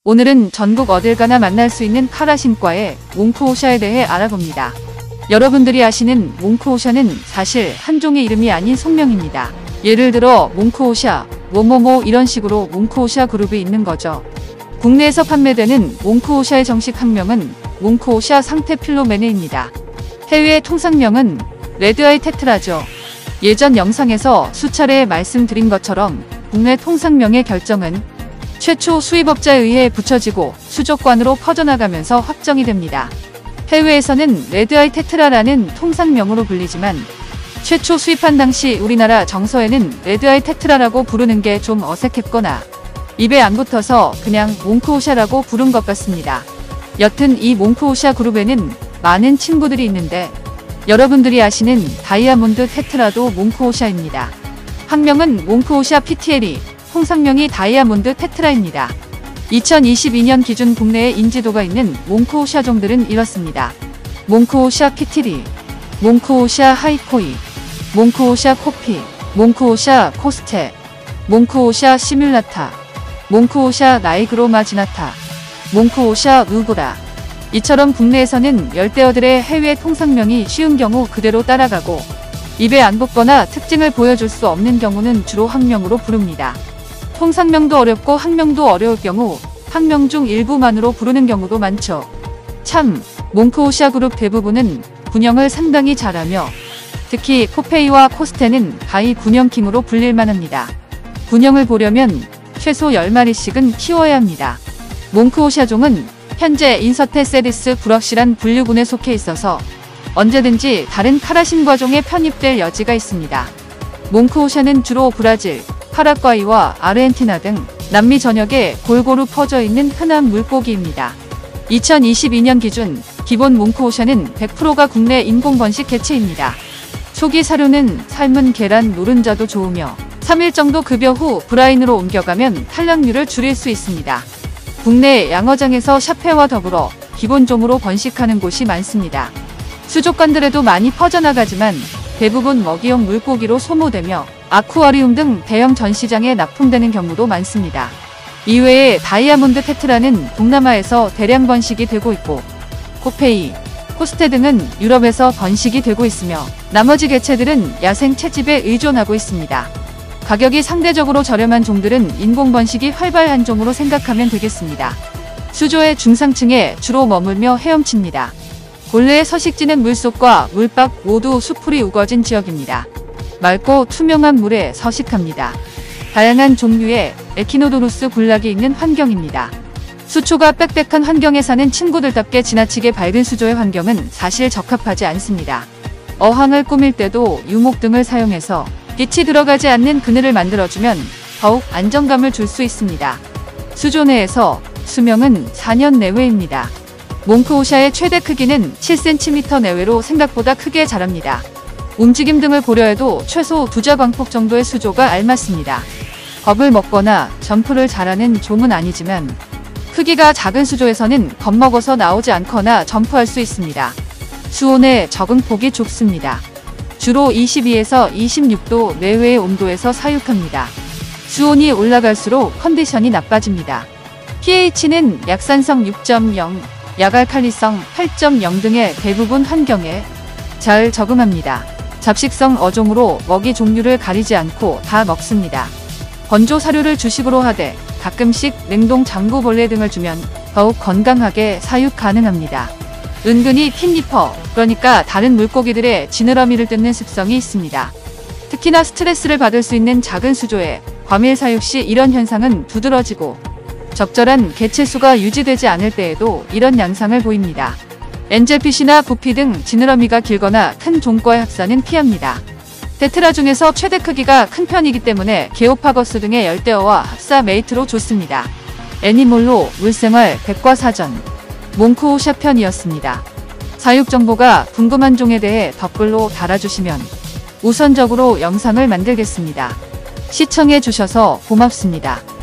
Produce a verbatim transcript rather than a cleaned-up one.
오늘은 전국 어딜 가나 만날 수 있는 카라신과의 몽크오샤에 대해 알아봅니다. 여러분들이 아시는 몽크오샤는 사실 한 종의 이름이 아닌 속명입니다. 예를 들어 몽크오샤, 뭐뭐뭐 이런 식으로 몽크오샤 그룹이 있는 거죠. 국내에서 판매되는 몽크오샤의 정식 학명은 몽크오샤 상테필로메네입니다. 해외 통상명은 레드아이 테트라죠. 예전 영상에서 수차례 말씀드린 것처럼 국내 통상명의 결정은 최초 수입업자에 의해 붙여지고 수족관으로 퍼져나가면서 확정이 됩니다. 해외에서는 레드아이 테트라라는 통상명으로 불리지만 최초 수입한 당시 우리나라 정서에는 레드아이 테트라라고 부르는 게 좀 어색했거나 입에 안 붙어서 그냥 몽크오샤라고 부른 것 같습니다. 여튼 이 몽크오샤 그룹에는 많은 친구들이 있는데 여러분들이 아시는 다이아몬드 테트라도 몽크오샤입니다. 학명은 몽크오샤 피티엘이, 통상명이 다이아몬드 테트라입니다. 이천이십이 년 기준 국내에 인지도가 있는 몽크오샤 종들은 이렇습니다. 몽크오샤 피티리, 몽크오샤 하이코이, 몽크오샤 코피, 몽크오샤 코스테, 몽크오샤 시뮬라타, 몽크오샤 나이그로마지나타, 몽크오샤 우구라. 이처럼 국내에서는 열대어들의 해외 통상명이 쉬운 경우 그대로 따라가고 입에 안 붙거나 특징을 보여줄 수 없는 경우는 주로 학명으로 부릅니다. 통상명도 어렵고 학명도 어려울 경우 학명 중 일부만으로 부르는 경우도 많죠. 참, 몽크오샤 그룹 대부분은 군형을 상당히 잘하며 특히 코페이와 코스테는 가히 군형킹으로 불릴만 합니다. 군형을 보려면 최소 열 마리씩은 키워야 합니다. 몽크오샤 종은 현재 인서테 세리스 불확실한 분류군에 속해 있어서 언제든지 다른 카라신과종에 편입될 여지가 있습니다. 몽크오샤는 주로 브라질, 파라과이와 아르헨티나 등 남미 전역에 골고루 퍼져 있는 흔한 물고기입니다. 이천이십이 년 기준 기본 몽크오샤는 백 퍼센트가 국내 인공 번식 개체입니다. 초기 사료는 삶은 계란, 노른자도 좋으며 삼 일 정도 급여 후 브라인으로 옮겨가면 탈락률을 줄일 수 있습니다. 국내 양어장에서 샤페와 더불어 기본종으로 번식하는 곳이 많습니다. 수족관들에도 많이 퍼져나가지만 대부분 먹이용 물고기로 소모되며 아쿠아리움 등 대형 전시장에 납품되는 경우도 많습니다. 이외에 다이아몬드 테트라는 동남아에서 대량 번식이 되고 있고 코페이, 코스테 등은 유럽에서 번식이 되고 있으며 나머지 개체들은 야생 채집에 의존하고 있습니다. 가격이 상대적으로 저렴한 종들은 인공 번식이 활발한 종으로 생각하면 되겠습니다. 수조의 중상층에 주로 머물며 헤엄칩니다. 본래의 서식지는 물속과 물밖 모두 수풀이 우거진 지역입니다. 맑고 투명한 물에 서식합니다. 다양한 종류의 에키노도루스 군락이 있는 환경입니다. 수초가 빽빽한 환경에 사는 친구들답게 지나치게 밝은 수조의 환경은 사실 적합하지 않습니다. 어항을 꾸밀 때도 유목 등을 사용해서 빛이 들어가지 않는 그늘을 만들어주면 더욱 안정감을 줄 수 있습니다. 수조 내에서 수명은 사 년 내외입니다. 몽크오샤의 최대 크기는 칠 센티미터 내외로 생각보다 크게 자랍니다. 움직임 등을 고려해도 최소 두 자광폭 정도의 수조가 알맞습니다. 겁을 먹거나 점프를 잘하는 종은 아니지만 크기가 작은 수조에서는 겁먹어서 나오지 않거나 점프할 수 있습니다. 수온의 적응폭이 좁습니다. 주로 이십이에서 이십육 도 내외의 온도에서 사육합니다. 수온이 올라갈수록 컨디션이 나빠집니다. 피에이치는 약산성 육 점 영, 약알칼리성 팔 점 영 등의 대부분 환경에 잘 적응합니다. 잡식성 어종으로 먹이 종류를 가리지 않고 다 먹습니다. 건조 사료를 주식으로 하되 가끔씩 냉동 장구벌레 등을 주면 더욱 건강하게 사육 가능합니다. 은근히 핀니퍼, 그러니까 다른 물고기들의 지느러미를 뜯는 습성이 있습니다. 특히나 스트레스를 받을 수 있는 작은 수조에 과밀 사육 시 이런 현상은 두드러지고 적절한 개체수가 유지되지 않을 때에도 이런 양상을 보입니다. 엔젤피쉬나 구피 등 지느러미가 길거나 큰 종과의 합사는 피합니다. 테트라 중에서 최대 크기가 큰 편이기 때문에 게오파거스 등의 열대어와 합사 메이트로 좋습니다. 애니몰로 물생활 백과사전 몽크오샤 편이었습니다. 사육 정보가 궁금한 종에 대해 댓글로 달아주시면 우선적으로 영상을 만들겠습니다. 시청해주셔서 고맙습니다.